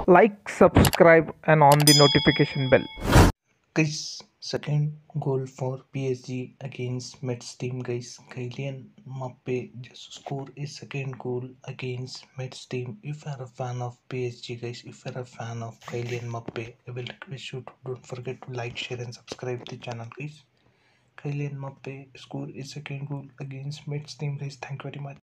Like, subscribe, and on the notification bell. Guys, second goal for PSG against Metz team, guys. Kylian Mbappe just scored a second goal against Metz team. If you are a fan of PSG, guys, if you are a fan of Kylian Mbappe, I will request you to don't forget to like, share, and subscribe the channel, guys. Kylian Mbappe scored a second goal against Metz team, guys. Thank you very much.